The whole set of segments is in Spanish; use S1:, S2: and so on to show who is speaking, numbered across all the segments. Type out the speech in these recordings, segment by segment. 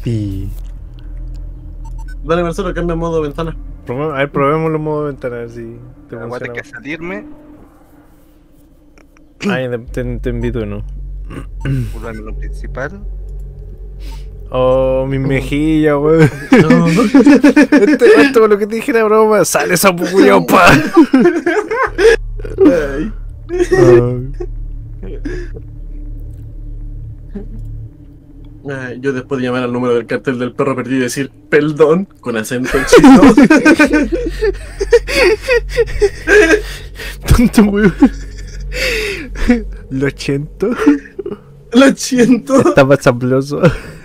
S1: Pi.
S2: Dale, Marcelo, cambia modo ventana.
S1: A ver, probemos los modos de ventana, a ver si te
S3: Aguanta que
S1: funciona.
S3: salirme.
S1: Ay, te invito, ¿no?
S3: Pulvar menú principal.
S1: Oh, mi mejilla, weón.
S2: No.
S1: Esto lo que te dije era broma. Sale esa pupuya, pa.
S2: Ay. Ay, yo después de llamar al número del cartel del perro perdido y decir perdón con acento chino.
S1: Tonto, weón. Lo siento.
S2: Lo siento.
S1: Estaba sabroso.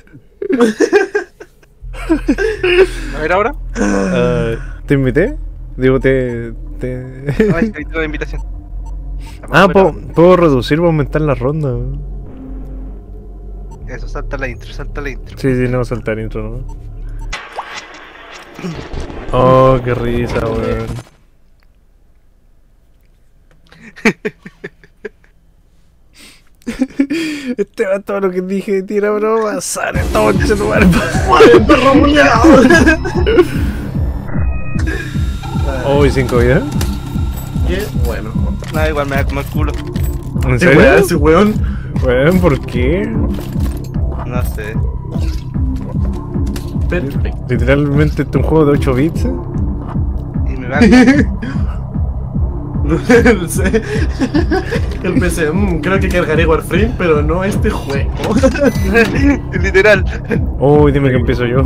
S3: A ver ahora.
S1: ¿Te invité? Digo, te...
S3: Ay, ahí tengo la invitación.
S1: Ah, puedo reducir o aumentar la ronda.
S3: Eso, salta la intro, salta la intro.
S1: Sí, no, saltar intro, ¿no? Oh, qué risa, weón. Este va todo lo que dije de tira broma. Sale todo tu barba.
S2: ¡Perro muleado!
S1: Oh, ¿y 5 vidas?
S2: Qué bueno.
S3: Nada, igual me da como el culo.
S1: ¿En
S2: ¿Qué weá
S1: serio?
S2: ese weón?
S1: Weón, ¿por qué?
S3: No sé.
S2: Perfecto.
S1: Literalmente este es un juego de 8 bits.
S3: Y me va bien.
S2: No sé. El PC, creo que cargaré Warframe, pero no este juego.
S3: Literal.
S1: Oh, dime que empiezo yo.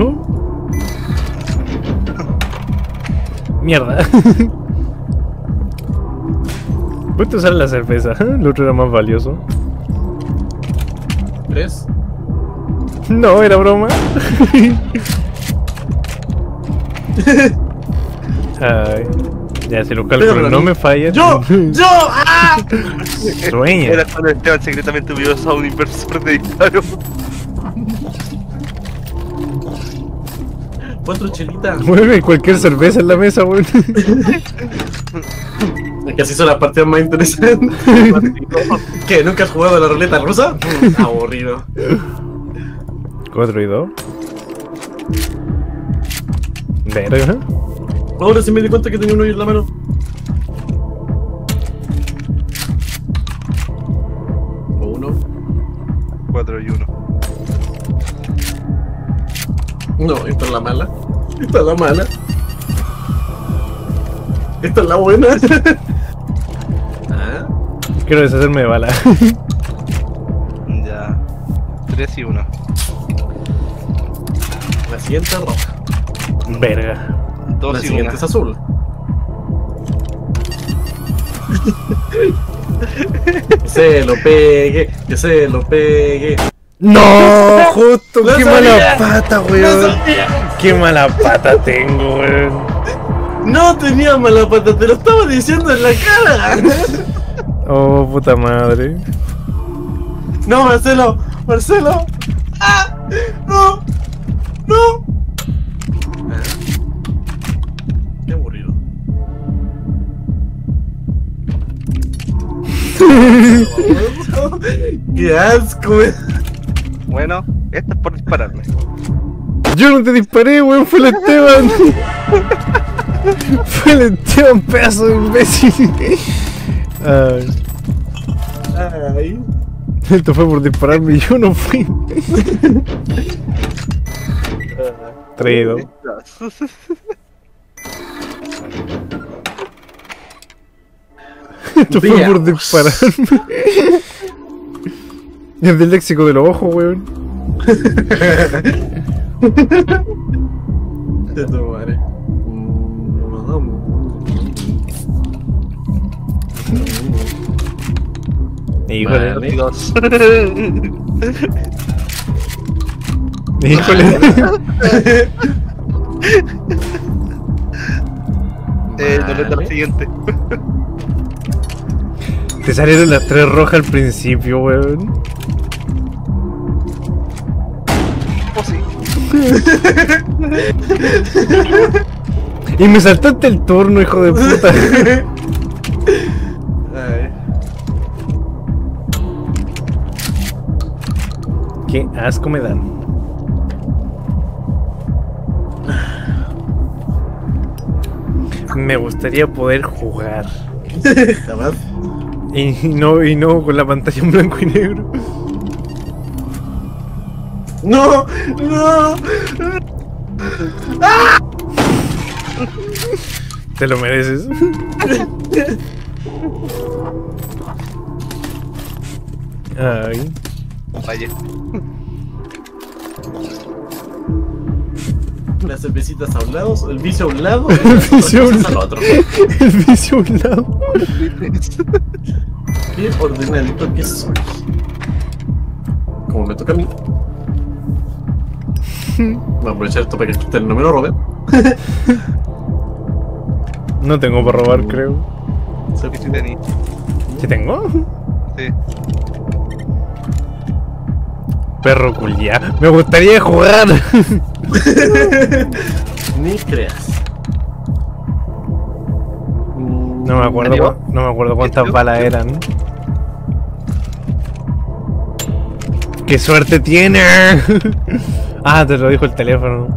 S1: Mierda. Puedes usar la cerveza, el otro era más valioso.
S2: 3.
S1: No, era broma. Ay, ya si los cálculos no me fallan.
S2: ¡Yo! ¡Ah!
S1: Sueña.
S3: Era cuando Esteban secretamente hubiera a un inversor de disparo.
S2: 4 chelitas.
S1: Mueve cualquier cerveza en la mesa, weón.
S2: Es que así son las partidas más interesantes. ¿Qué? ¿Nunca has jugado a la ruleta rusa? Aburrido.
S1: 4 y 2. Verga.
S2: Ahora sí me di cuenta que tenía un hoyo en la mano. Uno.
S3: 4 y 1.
S2: No, esta es la mala. Esta es la mala. Esta es la buena. Ah.
S1: Quiero deshacerme de bala.
S3: Ya. 3 y 1.
S2: La siguiente es roja.
S1: Verga.
S3: 2
S2: La
S3: y 1.
S2: siguiente es azul. Que se lo pegue, que se lo pegue.
S1: No, justo,
S2: ¡Lo
S1: qué
S2: sabía!
S1: mala pata, weón. Qué mala pata tengo, weón.
S2: No tenía mala pata, te lo estaba diciendo en la cara.
S1: Oh, puta madre.
S2: No, Marcelo, Marcelo. ¡Ah! ¡No! ¡No! Qué aburrido. ¡Qué asco!
S3: Bueno, esta es por dispararme.
S1: Yo no te disparé, weón, fue el Esteban. Fue el Esteban, pedazo de imbécil. Ay,
S2: Ay.
S1: esto fue por dispararme y yo no fui. Traído. Esto fue por dispararme. Es del léxico de los ojos, weón.
S2: De tu madre.
S1: Híjole.
S2: Vale.
S3: 2.
S1: Híjole.
S3: No le da la siguiente.
S1: Te salieron las 3 rojas al principio, weón.
S3: Oh, sí.
S1: Y me saltaste el turno, hijo de puta.
S2: Ay.
S1: Qué asco me dan. Me gustaría poder jugar.
S2: Jamás.
S1: Y no con la pantalla en blanco y negro.
S2: ¡No! ¡No!
S1: Te lo mereces. Ay.
S3: Vaya.
S2: Las cervecitas a un lado, el vicio a un lado,
S1: El vicio a un
S2: al otro.
S1: El vicio a un lado.
S2: Qué ordenadito que soy. Como me toca a mí. Voy a aprovechar esto para que ustedes no me lo roben.
S1: No tengo para robar, creo.
S3: Sí tení.
S1: ¿Sí tengo?
S3: Sí.
S1: Perro culiá. Me gustaría jugar.
S2: Ni creas.
S1: No me acuerdo,
S3: ¿Arriba?
S1: no me acuerdo cuántas
S3: ¿Esto?
S1: balas eran. ¡Qué suerte tiene! Ah, te lo dijo el teléfono.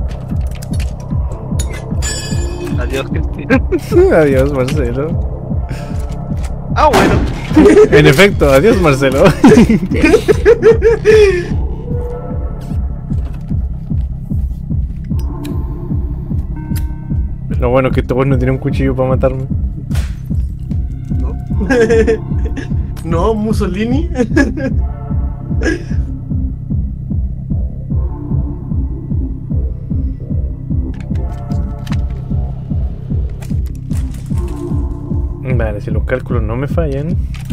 S3: Adiós, Cristian.
S1: Adiós, Marcelo.
S3: Ah, bueno.
S1: En efecto, adiós, Marcelo. Lo bueno es que este weón no tiene un cuchillo para matarme.
S2: No. No, Mussolini.
S1: Vale, si los cálculos no me fallan.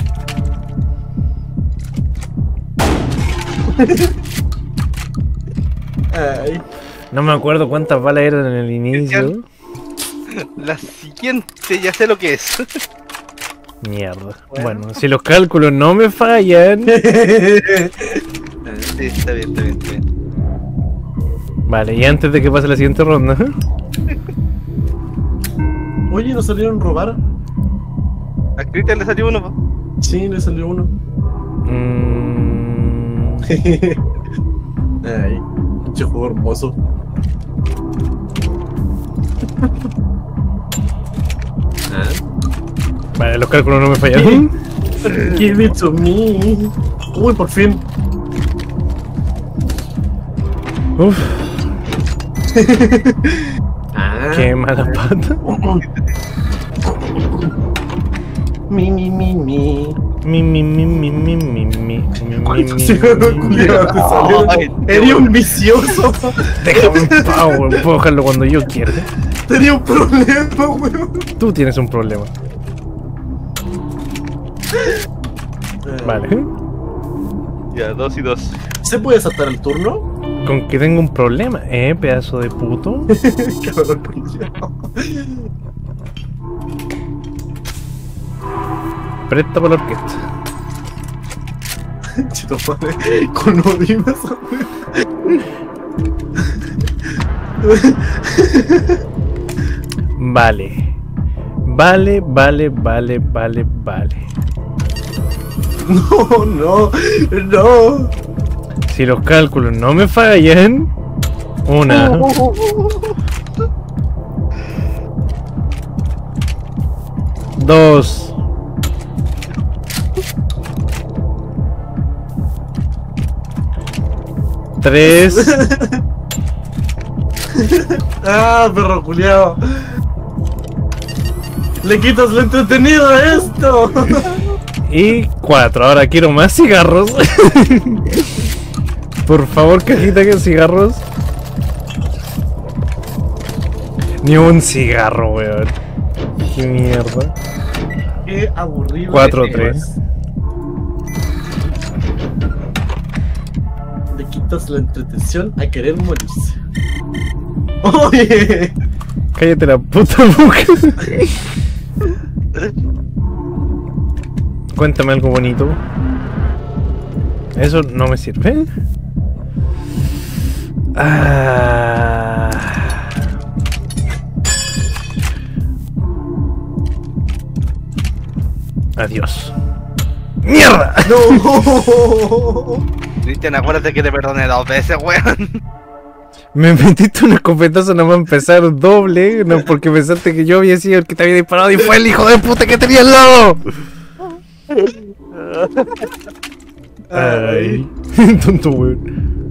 S2: Ay.
S1: No me acuerdo cuántas balas eran en el inicio.
S3: La siguiente ya sé lo que es.
S1: Mierda. Bueno, si los cálculos no me fallan.
S3: Sí, está bien, está bien, está bien.
S1: Vale, y antes de que pase la siguiente ronda.
S2: Oye, ¿nos salieron robar?
S3: A Cristian le salió uno, po.
S2: Sí, le salió uno. Ay, pinche juego hermoso. Ah,
S1: Vale, los cálculos no me fallaron.
S2: give it to me. Uy, por fin.
S1: Uf,
S2: Ah.
S1: qué mala pata.
S2: Mi, mi, mi, mi.
S1: Mi.
S2: Sí, culiao, te salió.
S3: Ay,
S2: Eres un vicioso.
S1: Déjame en paz, weón. Puedo dejarlo cuando yo quiera.
S2: Tenía un problema, weón.
S1: Tú tienes un problema. Vale.
S3: Ya, 2 y 2.
S2: ¿Se puede saltar el turno?
S1: Con que tengo un problema, pedazo de puto.
S2: Cabrón, culiao.
S1: Presta para la orquesta.
S2: Chito madre, con odimas,
S1: Vale. Vale.
S2: No, no, no.
S1: Si los cálculos no me fallan. Una. Dos. Tres.
S2: Ah, perro culiao. Le quitas lo entretenido a esto.
S1: Y 4. Ahora quiero más cigarros. Por favor, cajita que cigarros. Ni un cigarro, weón. Qué mierda.
S2: Qué aburrido.
S1: 4-3.
S2: Le quitas la entretención a querer morirse. Oye.
S1: Cállate la puta boca. Cuéntame algo bonito. Eso no me sirve. Ah. Adiós. ¡Mierda!
S2: No.
S3: Cristian, acuérdate que te perdoné 2 veces, weón.
S1: Me metiste un escopetazo nada más empezar doble, no porque pensaste que yo había sido el que te había disparado y fue el hijo de puta que tenía al lado. Ay, tonto weón.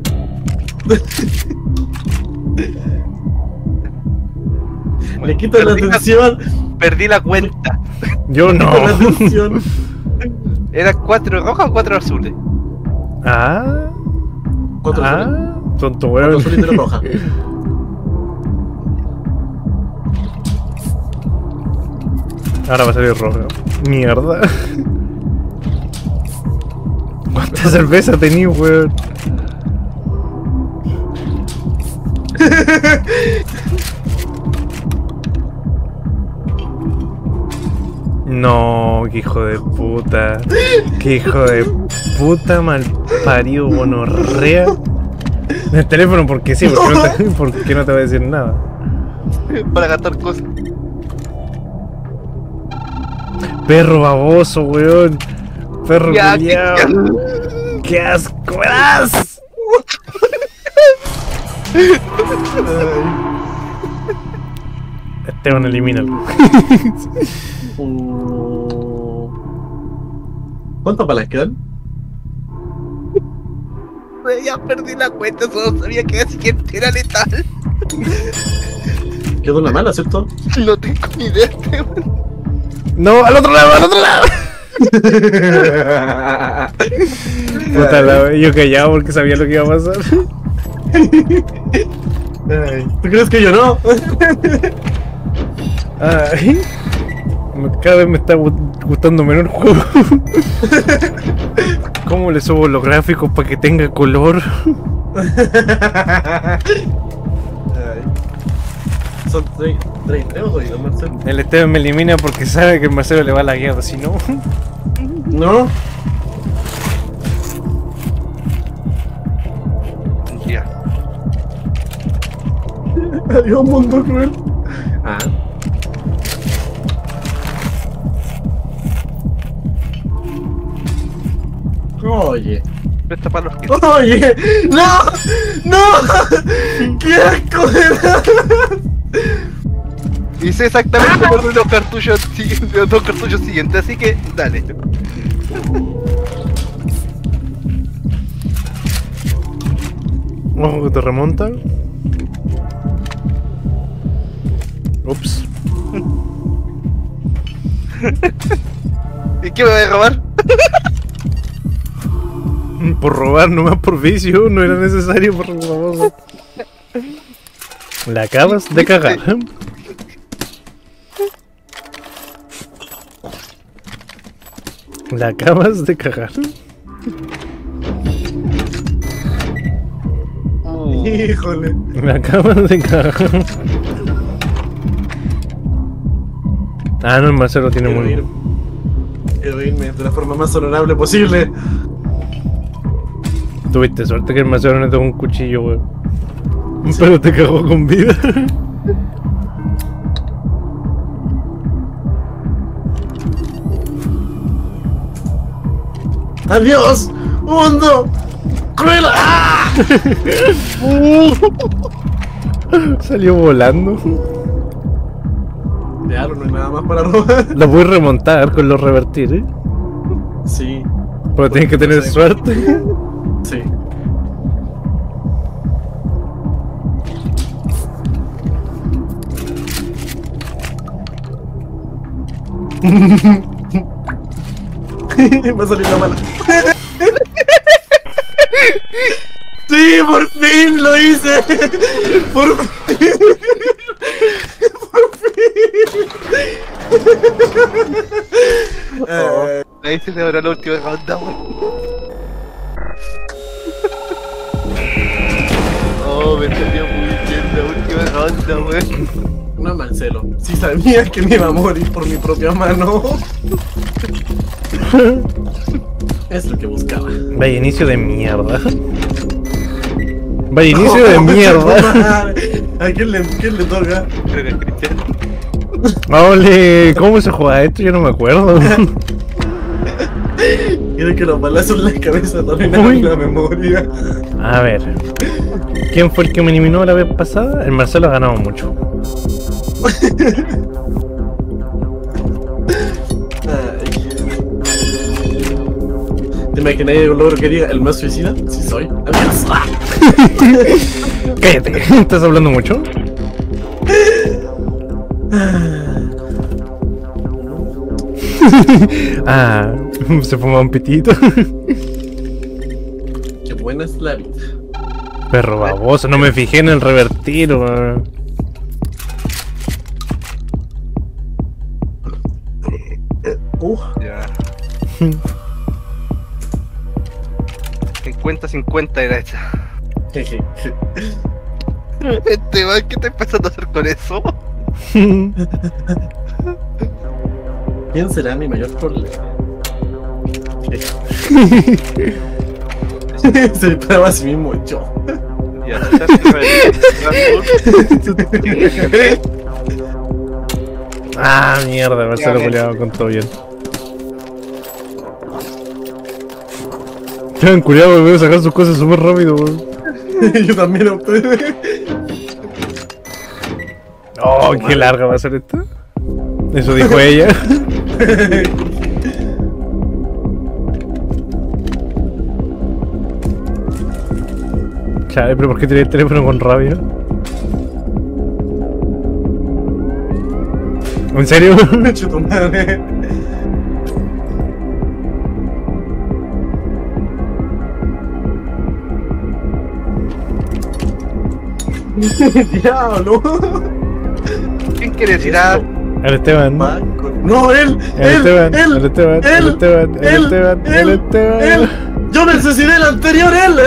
S2: Le quito la atención.
S3: Perdí la cuenta.
S1: Yo no.
S2: La atención.
S3: ¿Eran 4 rojas o 4 azules?
S1: Ah,
S2: 4 azules.
S1: tonto
S2: 4
S1: weón.
S2: azules y 3 rojas.
S1: Ahora va a salir rojo. Mierda. ¿Cuánta cerveza tenía, weón? No, qué hijo de puta. Qué hijo de puta malparido gonorrea. En el teléfono porque sí, porque no te voy a decir nada.
S3: Para gastar cosas.
S1: Perro baboso, weón. Perro
S3: Ya,
S1: culiao. ¡Qué asco me das! Esteban, elimínalo.
S2: ¿Cuántas balas quedan?
S3: Ya perdí la cuenta, solo sabía que la siguiente era letal.
S2: Quedó una mala, ¿cierto?
S3: No tengo ni idea.
S1: No, al otro lado, al otro lado. Puta, yo callado porque sabía lo que iba a pasar.
S2: Ay, ¿tú crees que yo no?
S1: Ay, cada vez me está gustando menos el juego. ¿Cómo le subo los gráficos para que tenga color?
S2: Ay. Son 30 o 2, Marcelo.
S1: El Esteban me elimina porque sabe que el Marcelo le va a la guerra, si no.
S2: ¿No?
S3: Ya.
S2: Adiós, mundo cruel. Ah. Oye.
S3: Presta para los que.
S2: Oye. ¡No! ¡No! ¡Qué asco de nada!
S3: Hice exactamente por los cartuchos, los 2 cartuchos siguientes, así que dale.
S1: Ojo que te remonta. Ups.
S3: ¿Y qué me voy a robar?
S1: Por robar, nomás por vicio, no era necesario por favor. La acabas de cagar. La acabas de cagar.
S2: Híjole.
S1: La acabas de cagar. Ah, no, el Marcelo tiene
S2: Quiero irme de la forma más honorable posible.
S1: Tuviste suerte que el Marcelo no tuvo un cuchillo, weón. Pero te cagó con vida.
S2: ¡Adiós! ¡Mundo! ¡Cruel! ¡Ah!
S1: Salió volando.
S2: Claro, no hay nada más para robar.
S1: Lo voy a remontar con los revertir, ¿eh?
S2: Sí,
S1: Pero tienes que tener suerte.
S2: sí. Va a salir la mala. ¡Sí! ¡Por fin lo hice! ¡Por fin! ¡Por fin!
S3: Ahí se celebra la última ronda, weón. Oh, me salió muy bien la última ronda, weón.
S2: No, Marcelo, si sabía que me iba a morir por mi propia mano. Es lo que buscaba.
S1: Vaya inicio de mierda. Vaya inicio de mierda.
S2: ¿A quién le toca?
S3: Creo que es Cristiano.
S1: Ole, ¿cómo se juega esto? Yo no me acuerdo.
S2: Quiere que los balazos en la cabeza te arruinaron la memoria.
S1: A ver. ¿Quién fue el que me eliminó la vez pasada? El Marcelo ha ganado mucho. ¿Te imaginas un logro que diga el más suicida? Sí soy. Adiós. Cállate, ¿estás hablando mucho? Ah, se fumó un pitito.
S2: Qué buena es la vida.
S1: Perro baboso, no me fijé en el revertir, weón.
S3: Ya. 50-50 era esta. Este man, ¿qué está empezando a hacer con eso?
S2: ¿Quién será mi mayor problema? Se disparaba a sí mismo yo.
S3: Ya,
S1: Ah, mierda, Marcelo culiado con todo bien. Quedan culiados, voy a sacar sus cosas súper rápido, weón.
S2: Yo también opté.
S1: Oh, qué larga va a ser esta. Eso dijo ella. Chale, pero ¿por qué tenía el teléfono con rabia? ¿En serio?
S2: Chuto madre. Diablo.
S3: ¿Quién quiere tirar?
S1: El Esteban.
S2: No, él.
S1: El Esteban. El Esteban. El Esteban. El Esteban. El Esteban.
S2: Yo necesité el anterior, él.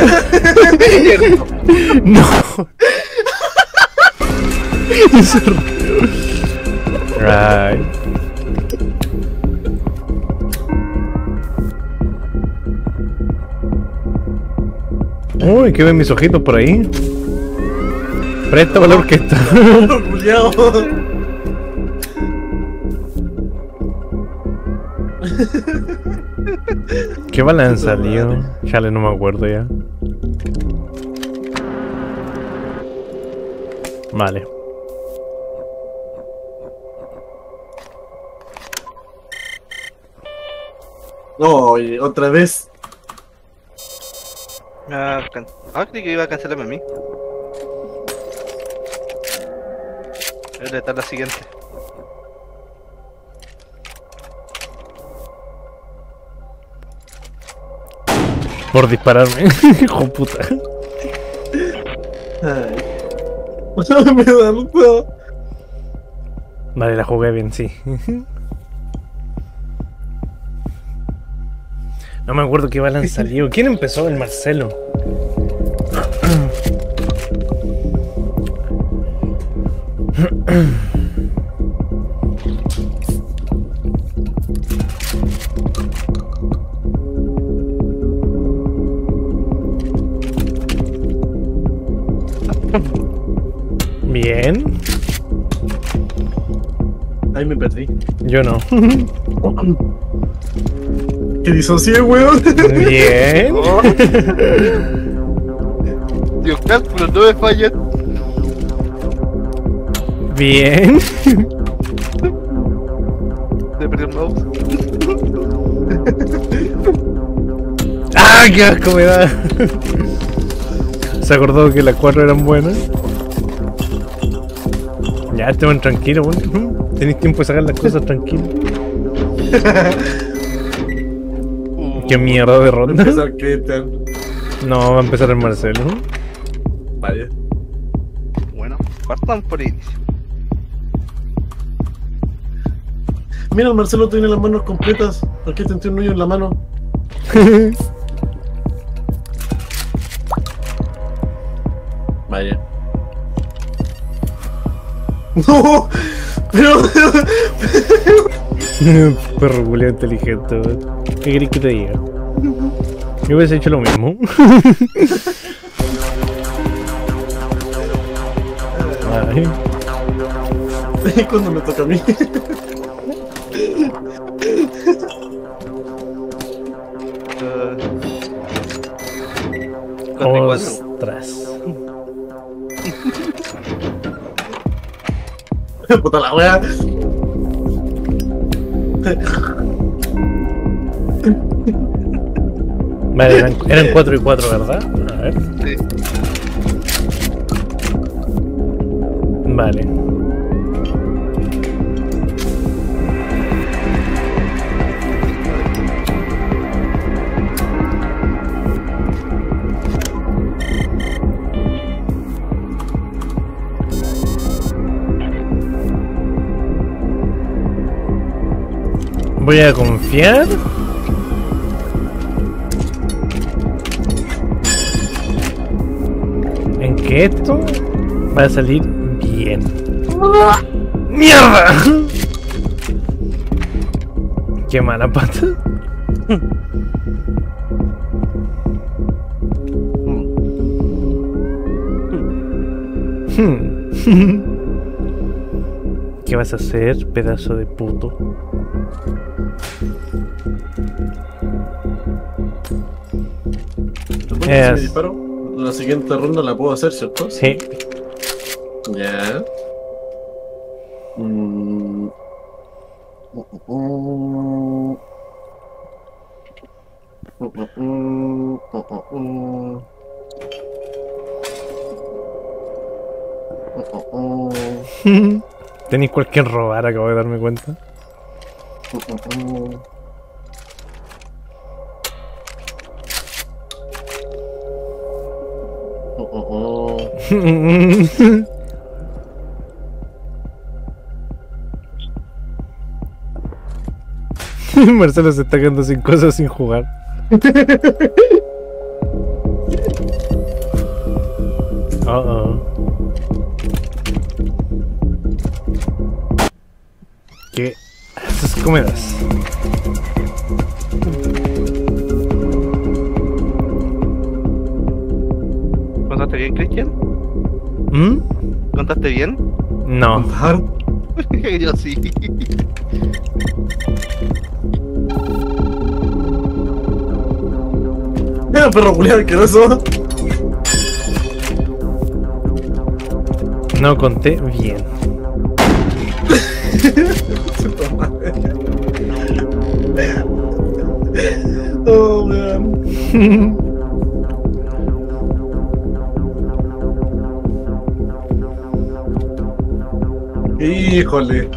S1: No. Ay. Uy, que ven mis ojitos por ahí. Presta valor que está. ¿Qué balance salió? Chale, no me acuerdo ya. Vale.
S2: No, otra vez.
S3: Creí que iba a cancelarme a mí. Esta es la siguiente.
S1: Por dispararme. Hijo de puta.
S2: Ay. Me da luto.
S1: Vale, la jugué bien, sí. No me acuerdo qué balance salió. ¿Quién empezó? El Marcelo. Bien.
S2: Ahí me perdí.
S1: Yo no.
S2: Que disocié, weón.
S1: Bien.
S3: Dios, cálculos, no me fallan.
S1: Bien.
S3: De perder el mouse.
S1: ¡Ah, qué asco me da! Se acordó que las 4 eran buenas. Ya, estaban tranquilos, weón. Tenéis tiempo de sacar las cosas tranquilo. ¿Qué mierda de ronda?
S2: Empezar qué tal.
S1: No, va a empezar el Marcelo.
S2: Vaya.
S3: Bueno, partan por inicio.
S2: Mira, Marcelo tiene las manos completas. ¿Por qué te entró un hoyo en la mano? Vaya. No, pero
S1: Perro culiao inteligente, weón. ¿Qué querés que te diga? Yo hubiese hecho lo mismo. Ay.
S2: cuando me toca a mí. Puta la wea.
S1: Vale, eran 4 y 4, ¿verdad? A ver.
S3: Sí.
S1: Vale. Voy a confiar en que esto va a salir bien. ¡Mierda! ¡Qué mala pata! ¿Qué vas a hacer, pedazo de puto?
S2: Si me disparo, la siguiente ronda la puedo hacer, ¿cierto?
S1: Sí.
S2: Ya.
S1: Tenéis cualquier robar, acabo de darme cuenta. Marcelo se está quedando sin cosas sin jugar. ¿Qué haces? Comedas.
S3: ¿Contaste bien, Cristian?
S1: ¿Mm?
S3: ¿Contaste bien?
S1: No.
S3: Yo sí.
S2: Mira, perro culiado asqueroso.
S1: No conté bien.
S2: Oh, man. Híjole.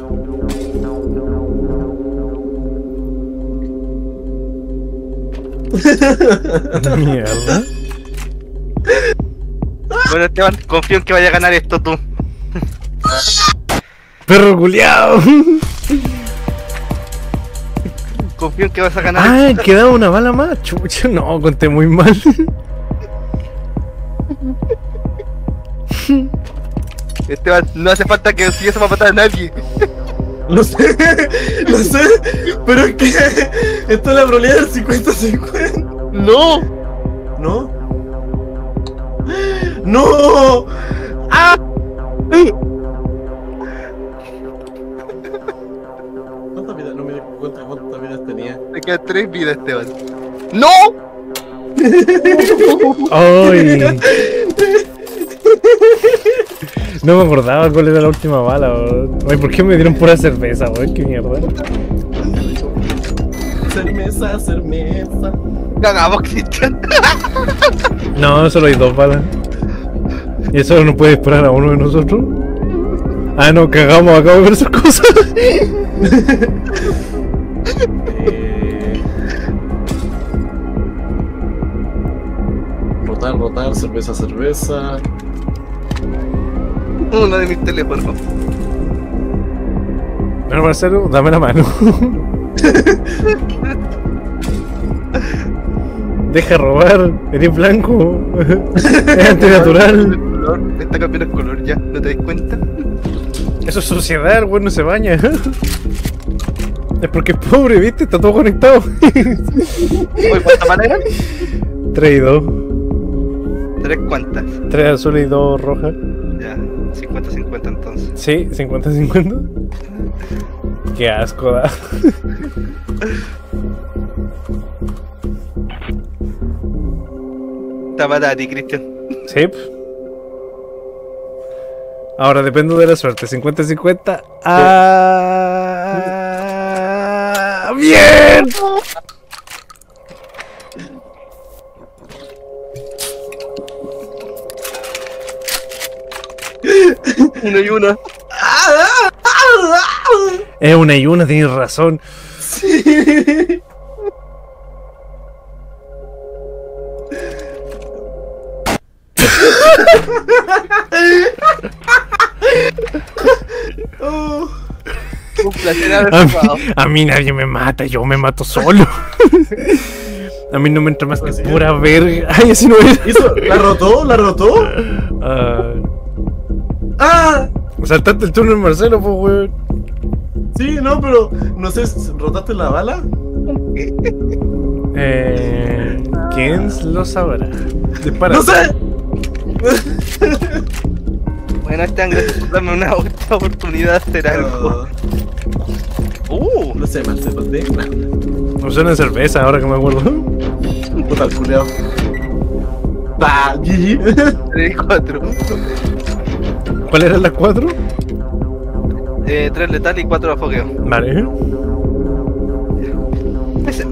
S1: Mierda.
S3: Bueno, Esteban, confío en que vaya a ganar esto tú.
S1: Perro culiao.
S3: Confío en que vas a ganar
S1: Ah,
S3: esto.
S1: quedaba una bala más. Chucha, no, conté muy mal.
S3: Esteban, no hace falta que si eso va a matar a nadie.
S2: Lo sé, pero es que esto es la probabilidad del 50-50.
S3: ¡No!
S2: ¿No? ¡No! ¡Ah! ¿Cuántas vidas? No me di cuenta cuántas vidas tenía.
S3: Te quedan 3 vidas, Esteban. ¡No!
S1: Ay. No me acordaba cuál era la última bala. Ay, ¿por qué me dieron pura cerveza, güey? Qué mierda.
S2: Cerveza.
S3: Cagamos, Cristian.
S1: No, solo hay 2 balas. ¿Y eso no puede disparar a uno de nosotros? Ah, no, cagamos, acabo de ver esas cosas.
S2: Rotar, cerveza.
S3: Uno de mis teléfonos.
S1: Bueno, Marcelo, dame la mano. Deja robar, eres blanco. Es antinatural.
S3: Está cambiando el color ya, ¿no te das cuenta?
S1: Eso es suciedad, el güey no se baña. Es porque es pobre, ¿viste? Está todo conectado.
S3: Oye, ¿cuántas malas eran?
S1: 3 y 2.
S3: 3 cuántas.
S1: 3 azules y 2 rojas.
S3: Ya, 50-50 entonces.
S1: Sí, 50-50. Qué asco da.
S3: Está para ti, Cristian.
S1: Sí. Ahora dependo de la suerte. 50-50. ¡Ah! ¡Bien!
S3: Una y una.
S1: Es una y una, tienes razón.
S2: Sí. Oh.
S3: Un placer haber
S1: A
S3: jugado.
S1: a mí nadie me mata, yo me mato solo. A mí no me entra más que pura verga. Ay, así no es.
S2: ¿Hizo? ¿La rotó? ¿La rotó?
S1: Ah,
S2: ¡Ah!
S1: saltaste el turno en Marcelo, pues, weón.
S2: Sí, no, pero no sé, ¿rotaste la bala?
S1: ¿Quién lo sabrá? Dispara.
S2: ¡No sé!
S3: Bueno, gracias por darme una otra oportunidad de hacer algo.
S2: No sé, Marcelo, de nada.
S1: No suena cerveza, ahora que me acuerdo.
S2: Puta el culeado. Va, GG.
S3: 3 y 4.
S1: ¿Cuáles eran las 4?
S3: 3 letal y 4 afogueo.
S1: Vale.
S3: Ese.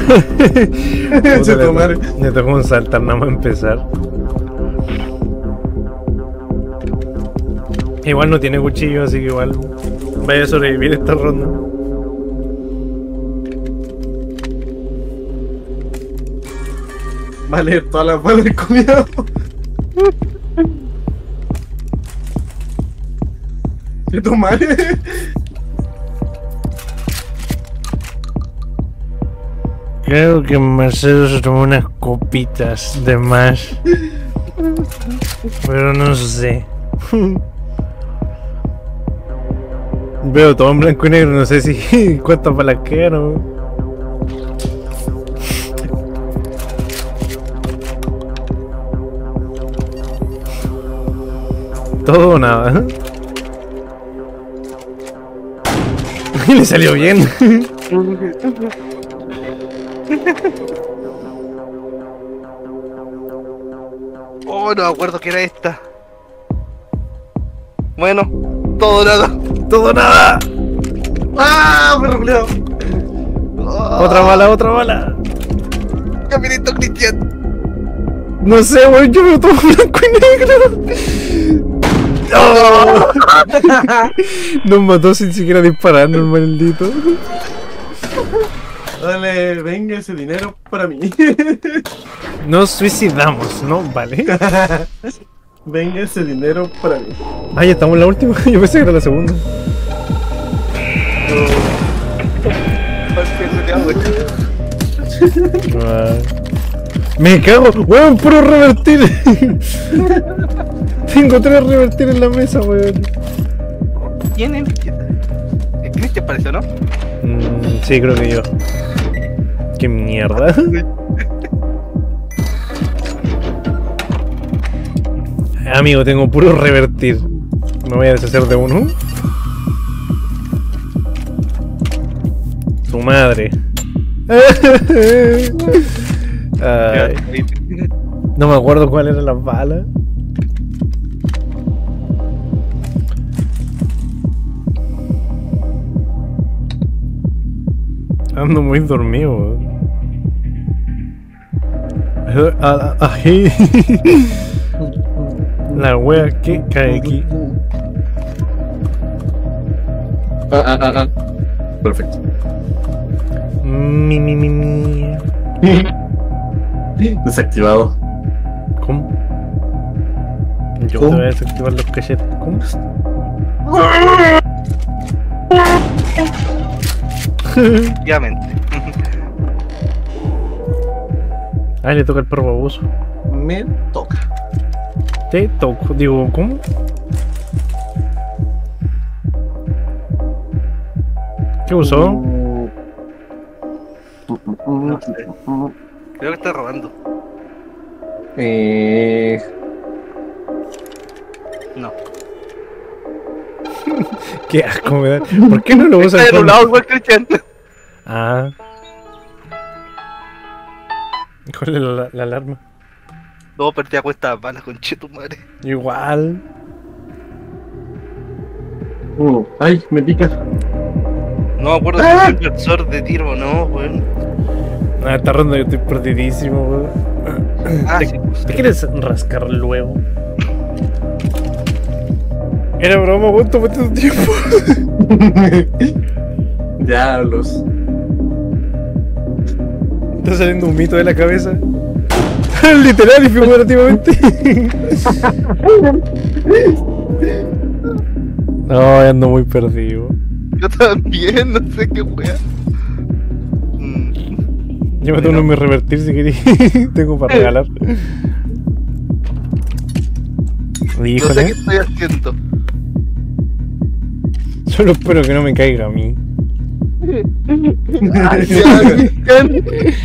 S2: Se tomaron.
S1: Me tocó un saltar nada más empezar. Igual no tiene cuchillo, así que igual vaya a sobrevivir esta ronda.
S2: Vale, todas las balas de comida. ¿Qué tomar?
S1: Creo que Marcelo se tomó unas copitas de más. Pero no sé. Veo todo en blanco y negro, no sé si cuántas balas quedan o... Todo o nada. Y le salió bien.
S3: Oh, no me acuerdo que era esta. Bueno, todo nada.
S1: Todo o nada.
S2: ¡Ah, perro culeado!
S1: Otra bala, otra bala.
S3: Caminito Cristian.
S1: No sé, weón, yo veo todo blanco y negro. ¡Oh! Nos mató sin siquiera dispararnos, el maldito.
S2: Dale, venga ese dinero para mí.
S1: Nos suicidamos, ¿no? Vale.
S2: Venga ese dinero para mí.
S1: Ah, ya estamos en la última. Yo pensé que era la segunda. Ah. Me cago, weón, puro revertir. Tengo 3 revertir en la mesa, weón.
S3: ¿Quién empieza? Cristian pareció, ¿no?
S1: Sí, creo que yo. Qué mierda. Amigo, tengo puro revertir. Me voy a deshacer de uno. Su madre. Ay, no me acuerdo cuál era la bala. Ando muy dormido. Ay. La wea que cae aquí.
S2: Perfecto.
S1: Mi.
S2: Desactivado.
S1: ¿Cómo? Yo
S2: ¿Cómo?
S1: te voy a desactivar los cachetes. ¿Cómo?
S3: Obviamente.
S1: Ay, le toca el perro baboso.
S2: Me toca.
S1: Te toco. Digo, ¿cómo? ¿Qué usó?
S3: No sé. Creo que está robando. No.
S1: Qué asco me da. ¿Por qué no lo usa
S3: Está
S1: el
S3: anulado igual Cristian.
S1: Ah. ¿Cuál es la alarma?
S3: No, perdí a cuesta balas con cheto madre.
S1: Igual.
S2: Ay, me pica.
S3: No me acuerdo si fue el inversor de tiro o no, weón.
S1: Ah, esta ronda yo estoy perdidísimo, weón.
S3: Ah, sí.
S1: ¿Te quieres rascar luego? Era broma, weón, tómate tu tiempo.
S2: Diablos.
S1: Está saliendo un mito de la cabeza. Literal y figurativamente. No, ando muy perdido.
S3: Yo también, no sé qué wea.
S1: Llévate uno a revertir si querés. Tengo para regalar.
S3: No sé qué
S1: Híjole.
S3: estoy haciendo.
S1: Solo espero que no me caiga a mí.
S3: Ay, ya, Cristian.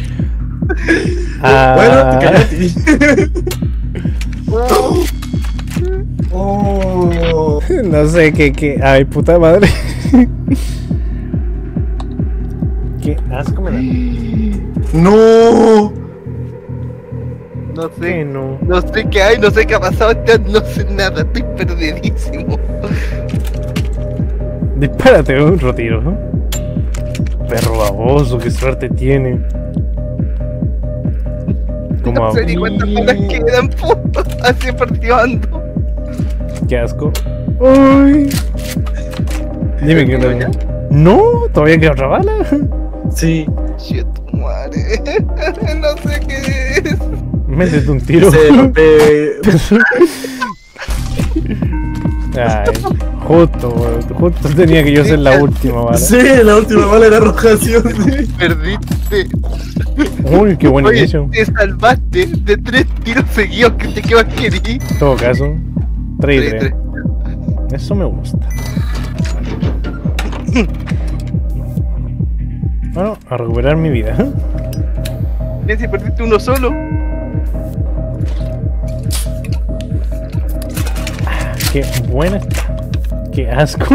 S1: Ah,
S2: Bueno, te cállate. Oh.
S1: no sé qué. Ay, puta madre. Qué asco me da.
S2: No.
S3: No
S1: ¿Qué
S3: sé.
S1: no?
S3: No sé qué hay, no sé qué ha pasado, no sé nada, estoy perdidísimo.
S1: Dispárate un retiro, ¿no? Perro baboso, qué suerte tiene. Como
S3: No sé ni cuántas balas quedan, puto. Así participando.
S1: Qué asco. Uy. Dime que no. No, todavía queda otra bala.
S2: Sí.
S3: Shit, madre. No sé qué es.
S1: Métete un tiro. Ay, justo tenía que yo ser la última bala.
S2: Sí, la última bala era rojación. Sí.
S3: Perdiste.
S1: Uy, qué buen
S3: Oye,
S1: inicio.
S3: te salvaste de 3 tiros seguidos que te quedas querido.
S1: En todo caso, 3 y 3. Eso me gusta. Bueno, a recuperar mi vida.
S3: Bien, si perdiste uno solo.
S1: Qué buena está. Qué asco.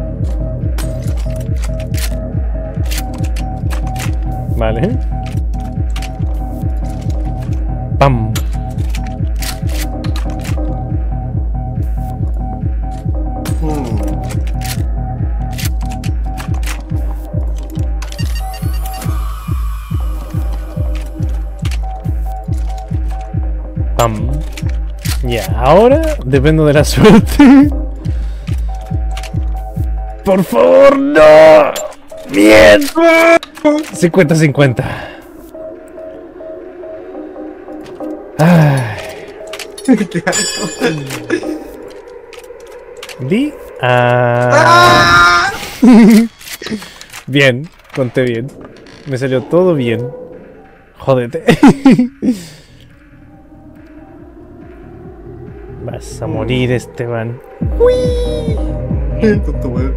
S1: Vale. Pam. Pam. Ya, ahora dependo de la suerte. Por favor, no. Bien. 50-50. Ay.
S2: Qué asco.
S1: Di. Bien, conté bien. Me salió todo bien. Jódete. Vas a morir, Esteban.
S2: Tonto, weón.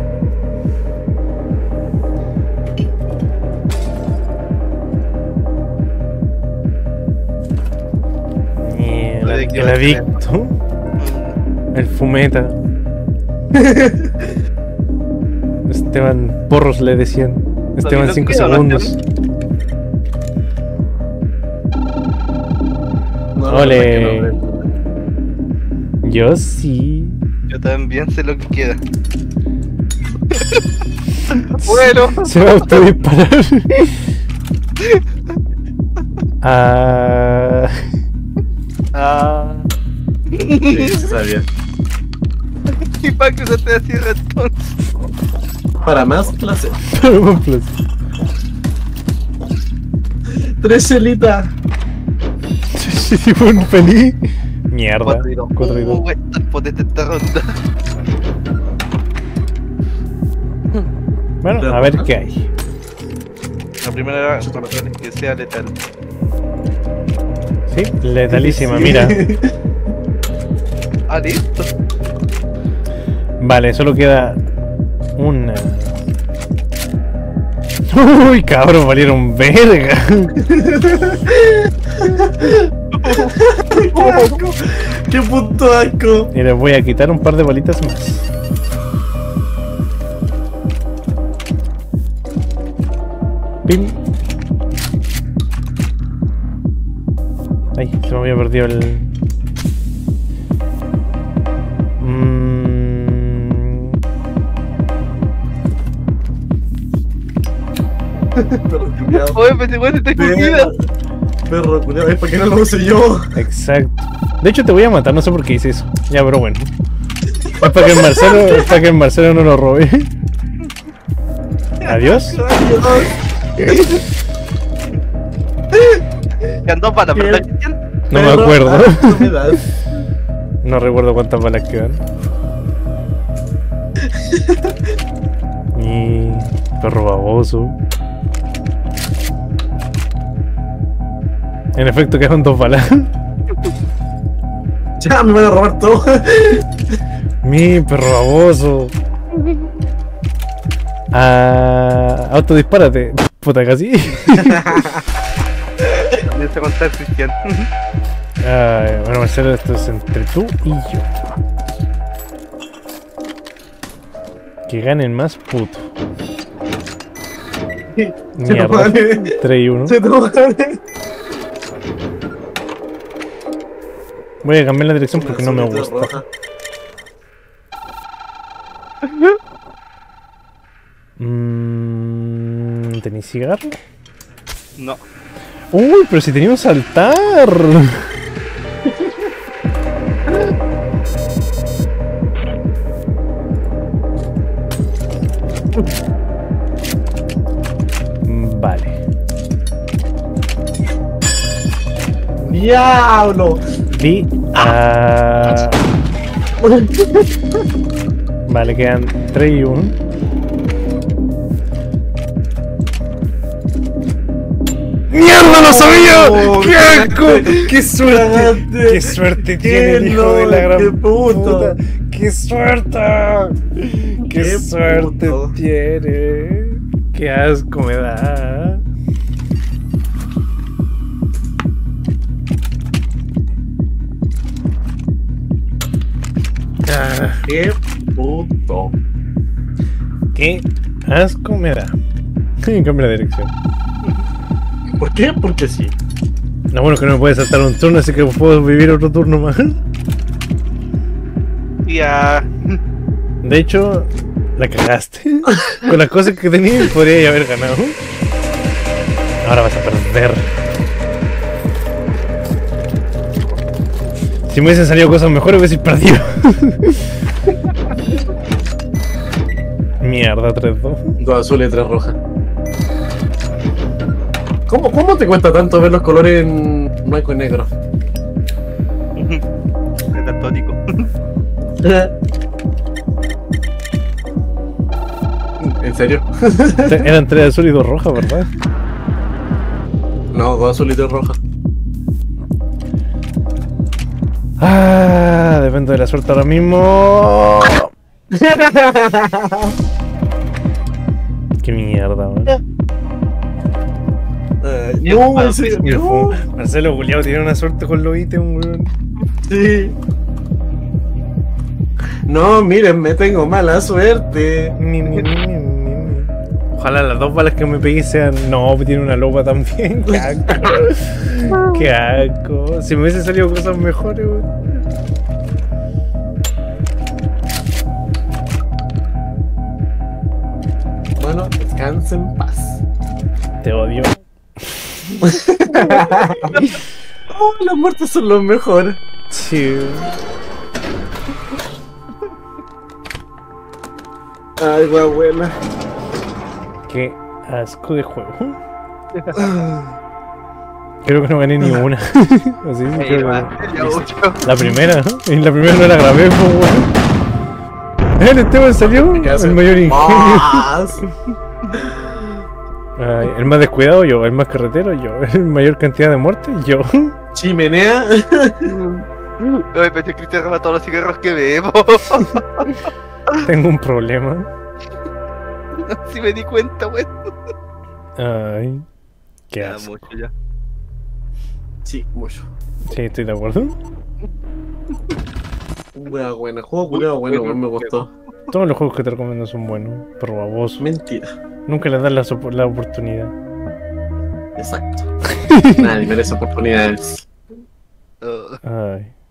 S1: El adicto. El fumeta. Esteban Porros le decían. Esteban 5 segundos. Ole. Yo sí.
S3: Yo también sé lo que queda. Bueno.
S1: Se va a autodisparar. Ah.
S2: Sí, se sabía.
S3: Y para que se te cierre entonces.
S2: Para más placer.
S1: Un placer.
S2: 3 chelitas.
S1: Sí, fue un feliz. Mierda. 4 y 2.
S3: Está potente esta ronda.
S1: Bueno, a ver qué hay.
S3: La primera es que sea letal.
S1: Sí, letalísima, mira.
S3: Ah, listo.
S1: Vale, solo queda una. Uy, cabrón, valieron verga.
S2: ¡Qué asco! ¡Qué puto asco!
S1: Y les voy a quitar un par de bolitas más. Pim. Ay, se me había perdido el...
S2: Perro culiao.
S3: Oye, pero igual está escondida.
S2: Perro culiao, es para que no lo use yo.
S1: Exacto. De hecho te voy a matar, no sé por qué hice eso. Ya, pero bueno. Es para que el Marcelo no lo robe. Adiós.
S3: Quedan 2 balas, ¿verdad, Cristian?
S1: No me acuerdo.
S2: No me das.
S1: No recuerdo cuántas balas quedan. Mi perro baboso. En efecto quedan 2 balas.
S2: Ya, me van a robar todo.
S1: Mi perro baboso. Autodispárate. Puta, casi.
S3: Comienza a contar, Cristian.
S1: Bueno, Marcelo, esto es entre tú y yo. Que ganen más, puto. Mierda. 3 y 1.
S2: Se toma.
S1: Voy a cambiar la dirección porque no me gusta. ¿Tenéis cigarro?
S3: No.
S1: Uy, pero si tenía un saltar. Vale.
S2: ¡Diablo!
S1: Vale, quedan 3 y 1. ¡Mierda, lo sabía!
S2: Oh,
S1: ¡Qué asco! ¡Qué suerte!
S2: cagaste.
S1: ¡Qué suerte tiene el hijo
S2: no,
S1: de la gran
S2: qué puto.
S1: puta! ¡Qué suerte! ¡Qué
S2: Qué
S1: suerte
S2: puto.
S1: tiene! ¡Qué asco me da!
S2: ¡Qué puto!
S1: ¡Qué asco me da! Cambia la dirección.
S2: ¿Por qué? Porque sí.
S1: No, bueno, que no me puede saltar un turno, así que puedo vivir otro turno más.
S3: Ya.
S1: De hecho, la cagaste. Con las cosas que tenía podría haber ganado. Ahora vas a perder. Si me hubiesen salido cosas mejores hubiese perdido. Mierda, 3-2.
S2: 2 azules y 3 rojas. ¿Cómo te cuesta tanto ver los colores en blanco y negro?
S3: Es daltónico.
S2: ¿En serio?
S1: Eran 3 azules y 2 rojas, ¿verdad?
S2: No, 2 azules y 3 rojas.
S1: Depende de la suerte ahora mismo. Qué mierda, weón.
S2: No, en serio. No.
S1: Marcelo Juliao tiene una suerte con los ítems, weón.
S2: Sí. No, miren, me tengo mala suerte.
S1: Ojalá las 2 balas que me pegué sean. No, tiene una loba también. Qué asco. Qué asco. Si me hubiesen salido cosas mejores, weón.
S2: Bueno, descansa en paz.
S1: Te odio.
S2: Oh, las muertes son los mejores.
S1: Sí.
S2: Ay, wea buena.
S1: Qué asco de juego. Creo que no gané ni una. Así, creo que... La primera, ¿no? Y la primera no la grabé, pues, weón. El Esteban salió el mayor ingenio. Ay, el más descuidado yo, el más carretero yo, el mayor cantidad de muertes yo.
S2: Chimenea.
S3: Oye, pero este Cristian roba todos los cigarros que bebo.
S1: Tengo un problema.
S3: Si me di cuenta, weón.
S1: Ay, qué
S3: Ya,
S1: asco.
S3: mucho ya.
S2: Sí, mucho.
S1: Sí, estoy de acuerdo.
S2: Wea buena, juego culiao bueno, me gustó.
S1: Todos los juegos que te recomiendo son buenos, pero babosos.
S2: Mentira.
S1: Nunca les das la oportunidad.
S2: Exacto. Nadie merece oportunidades.
S3: Oh.
S1: Ay.